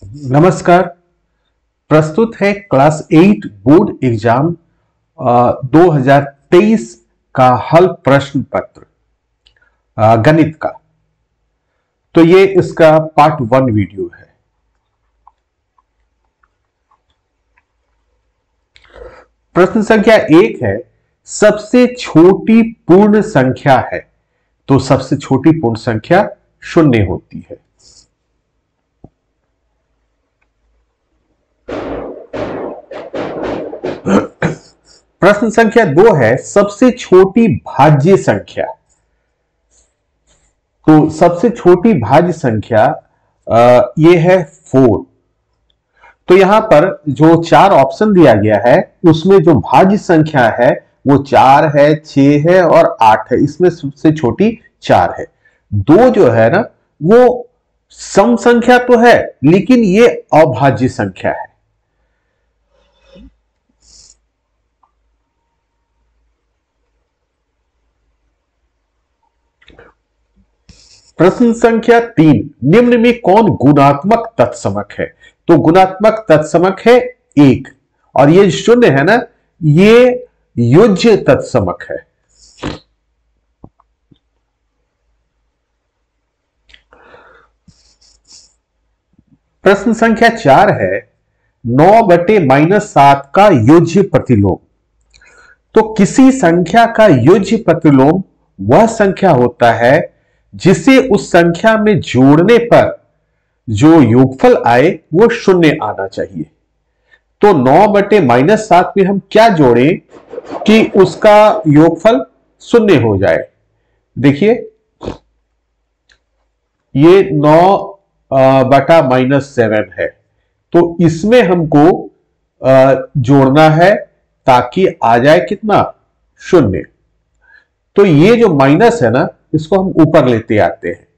नमस्कार। प्रस्तुत है क्लास 8 बोर्ड एग्जाम 2023 का हल प्रश्न पत्र गणित का। तो ये इसका पार्ट 1 वीडियो है। प्रश्न संख्या 1 है, सबसे छोटी पूर्ण संख्या है। तो सबसे छोटी पूर्ण संख्या 0 होती है। प्रश्न संख्या 2 है, सबसे छोटी भाज्य संख्या। तो सबसे छोटी भाज्य संख्या ये है 4। तो यहां पर जो 4 ऑप्शन दिया गया है उसमें जो भाज्य संख्या है वो 4 है, 6 है और 8 है। इसमें सबसे छोटी 4 है। 2 जो है ना वो सम संख्या तो है लेकिन ये अभाज्य संख्या है। प्रश्न संख्या 3, निम्न में कौन गुणात्मक तत्समक है। तो गुणात्मक तत्समक है 1 और ये 0 है ना, ये योज्य तत्समक है। प्रश्न संख्या 4 है, 9/-7 का योज्य प्रतिलोम। तो किसी संख्या का योज्य प्रतिलोम वह संख्या होता है जिसे उस संख्या में जोड़ने पर जो योगफल आए वो 0 आना चाहिए। तो 9/-7 में हम क्या जोड़ें कि उसका योगफल 0 हो जाए। देखिए ये 9/-7 है तो इसमें हमको जोड़ना है ताकि आ जाए कितना 0। तो ये जो माइनस है ना इसको हम ऊपर लेते आते हैं।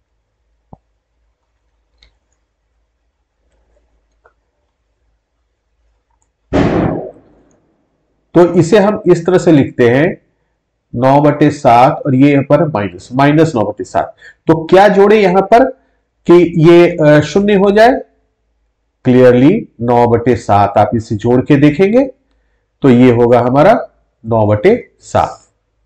तो इसे हम इस तरह से लिखते हैं 9/7 और ये पर माइनस 9/7। तो क्या जोड़े यहां पर कि ये 0 हो जाए। क्लियरली 9/7 आप इसे जोड़ के देखेंगे तो ये होगा हमारा 9/7।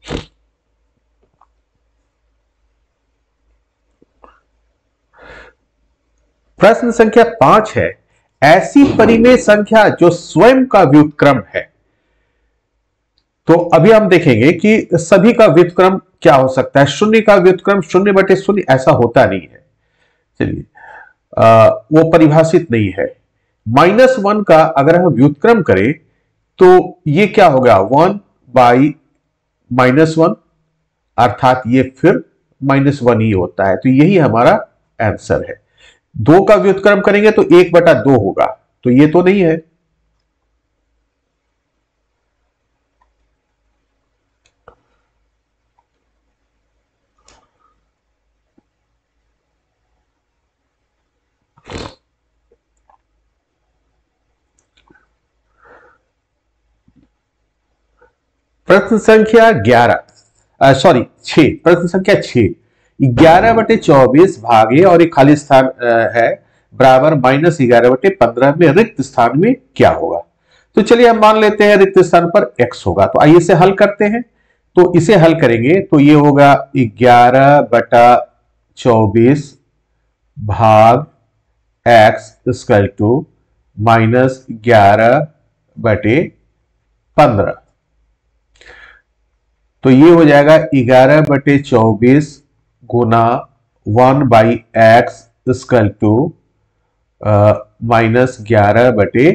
प्रश्न संख्या 5 है, ऐसी परिमेय संख्या जो स्वयं का व्युत्क्रम है। तो अभी हम देखेंगे कि सभी का व्युत्क्रम क्या हो सकता है। 0 का व्युत्क्रम 0/0 ऐसा होता नहीं है। चलिए वो परिभाषित नहीं है। -1 का अगर हम व्युत्क्रम करें तो ये क्या होगा 1/-1 अर्थात ये फिर -1 ही होता है। तो यही हमारा आंसर है। 2 का व्युत्क्रम करेंगे तो 1/2 होगा। तो ये तो नहीं है। प्रश्न संख्या 6। प्रश्न संख्या 6, 11/24 भागे और एक खाली स्थान है बराबर -11/15 में रिक्त स्थान में क्या होगा। तो चलिए हम मान लेते हैं रिक्त स्थान पर x होगा। तो आइए इसे हल करते हैं। तो इसे हल करेंगे तो ये होगा 11/24 भाग x = -11/15। तो ये हो जाएगा 11/24 गुना 1/x = -11/15।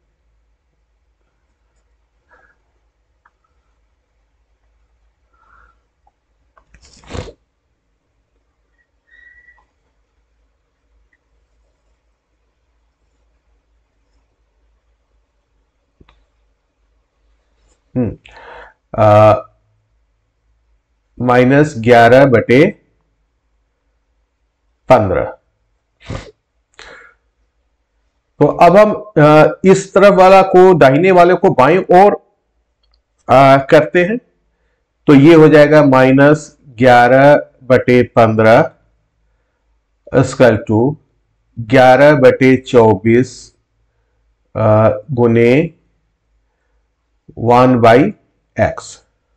तो अब हम इस तरफ वाला को दाहिने वाले को बाएं ओर करते हैं। तो ये हो जाएगा -11/15 = 11/24 गुने 1/x।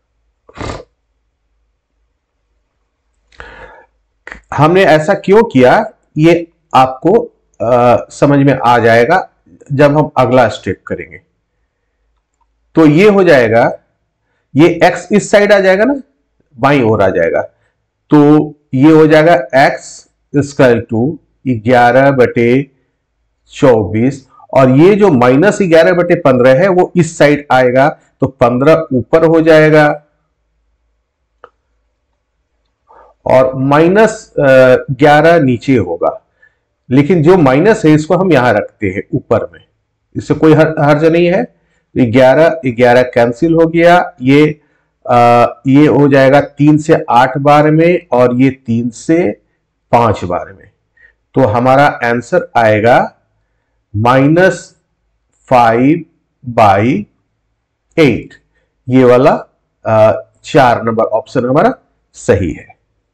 हमने ऐसा क्यों किया ये आपको समझ में आ जाएगा जब हम अगला स्टेप करेंगे। तो ये हो जाएगा, ये x इस साइड आ जाएगा ना, बाईं ओर आ जाएगा, तो ये हो जाएगा x इक्वल टू 11/24 और ये जो -11/15 है वो इस साइड आएगा, तो 15 ऊपर हो जाएगा और -11 नीचे होगा। लेकिन जो माइनस है इसको हम यहां रखते हैं ऊपर में, इससे कोई हर्ज नहीं है। 11 कैंसिल हो गया, ये हो जाएगा 3 से 8 बार में और ये 3 से 5 बार में। तो हमारा आंसर आएगा -5/8। ये वाला 4 नंबर ऑप्शन हमारा सही है।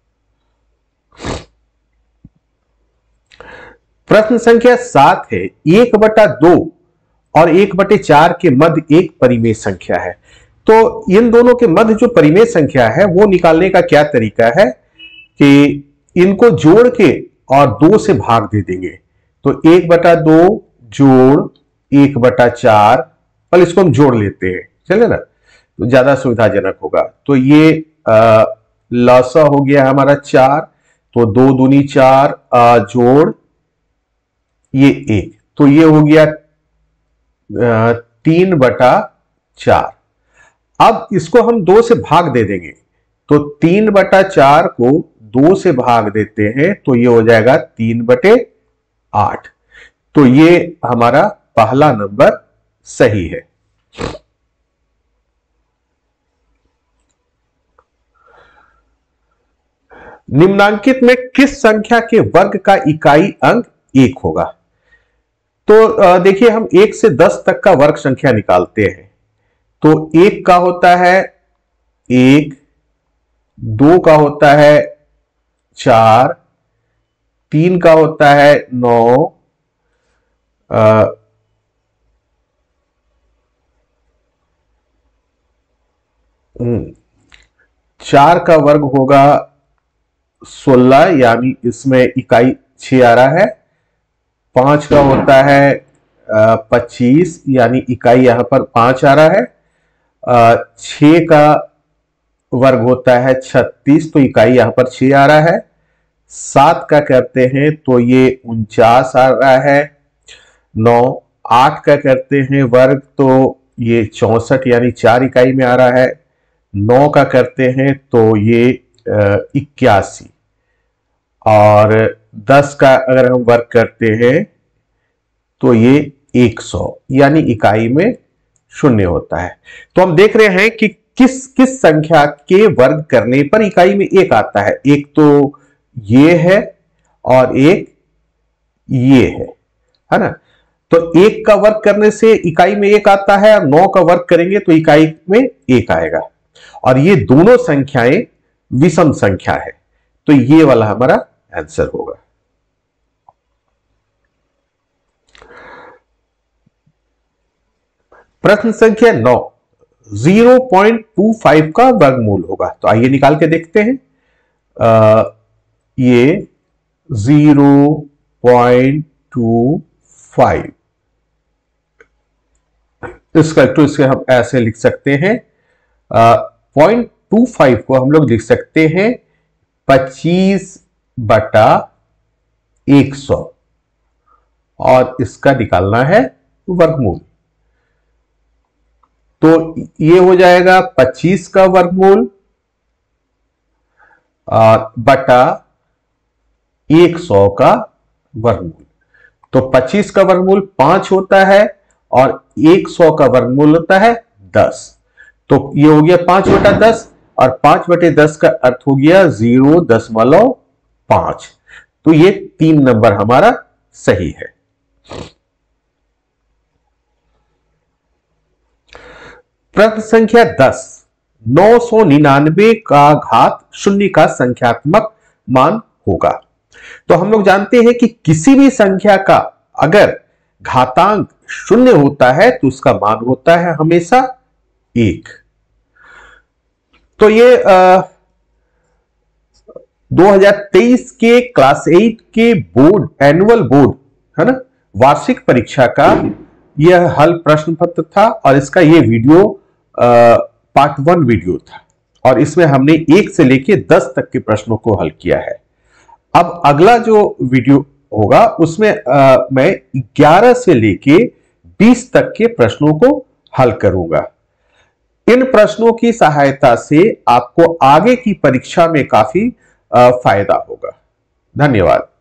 प्रश्न संख्या 7 है, 1/2 और 1/4 के मध्य एक परिमेय संख्या है। तो इन दोनों के मध्य जो परिमेय संख्या है वो निकालने का क्या तरीका है कि इनको जोड़ के और 2 से भाग दे देंगे। तो 1/2 जोड़ 1/4, और इसको हम जोड़ लेते हैं, चले ना, तो ज्यादा सुविधाजनक होगा। तो ये लसा हो गया हमारा 4, तो 2 दूनी 4 जोड़ ये 1, तो ये हो गया 3/4। अब इसको हम 2 से भाग दे देंगे, तो 3/4 को 2 से भाग देते हैं तो ये हो जाएगा 3/8। तो ये हमारा पहला नंबर सही है। निम्नांकित में किस संख्या के वर्ग का इकाई अंक 1 होगा? तो देखिए, हम 1 से 10 तक का वर्ग संख्या निकालते हैं। तो 1 का होता है 1, 2 का होता है 4, 3 का होता है 9, 4 का वर्ग होगा 16, यानी इसमें इकाई 6 आ रहा है। 5 का होता है 25, यानी इकाई यहां पर 5 आ रहा है। 6 का वर्ग होता है 36, तो इकाई यहां पर 6 आ रहा है। 7 का करते हैं तो ये 49 आ रहा है। 9, 8 का करते हैं वर्ग तो ये 64, यानी 4 इकाई में आ रहा है। 9 का करते हैं तो ये 81, और 10 का अगर हम वर्ग करते हैं तो ये 100, यानी इकाई में 0 होता है। तो हम देख रहे हैं कि किस किस संख्या के वर्ग करने पर इकाई में 1 आता है। एक तो ये है और एक ये है ना। तो 1 का वर्ग करने से इकाई में 1 आता है, और 9 का वर्ग करेंगे तो इकाई में 1 आएगा। और ये दोनों संख्याएं विषम संख्या है, तो ये वाला हमारा आंसर होगा। प्रश्न संख्या 9, 0.25 का वर्गमूल होगा। तो आइए निकाल के देखते हैं। ये 0.25 इसका तो इसे हम ऐसे लिख सकते हैं। 0.25 को हम लोग लिख सकते हैं 25/100, और इसका निकालना है वर्गमूल। तो ये हो जाएगा 25 का वर्गमूल और बटा 100 का वर्गमूल। तो 25 का वर्गमूल 5 होता है और 100 का वर्गमूल होता है 10। तो ये हो गया 5/10, और 5/10 का अर्थ हो गया 0.5। तो ये 3 नंबर हमारा सही है। प्रश्न संख्या 10, 999 का घात 0 का संख्यात्मक मान होगा। तो हम लोग जानते हैं कि किसी भी संख्या का अगर घातांक शून्य होता है तो उसका मान होता है हमेशा 1। तो ये 2023 के क्लास 8 के बोर्ड एनुअल बोर्ड है ना, वार्षिक परीक्षा का यह हल प्रश्न पत्र था और इसका यह वीडियो पार्ट 1 वीडियो था और इसमें हमने 1 से लेके 10 तक के प्रश्नों को हल किया है। अब अगला जो वीडियो होगा उसमें मैं 11 से लेके 20 तक के प्रश्नों को हल करूंगा। इन प्रश्नों की सहायता से आपको आगे की परीक्षा में काफी फायदा होगा। धन्यवाद।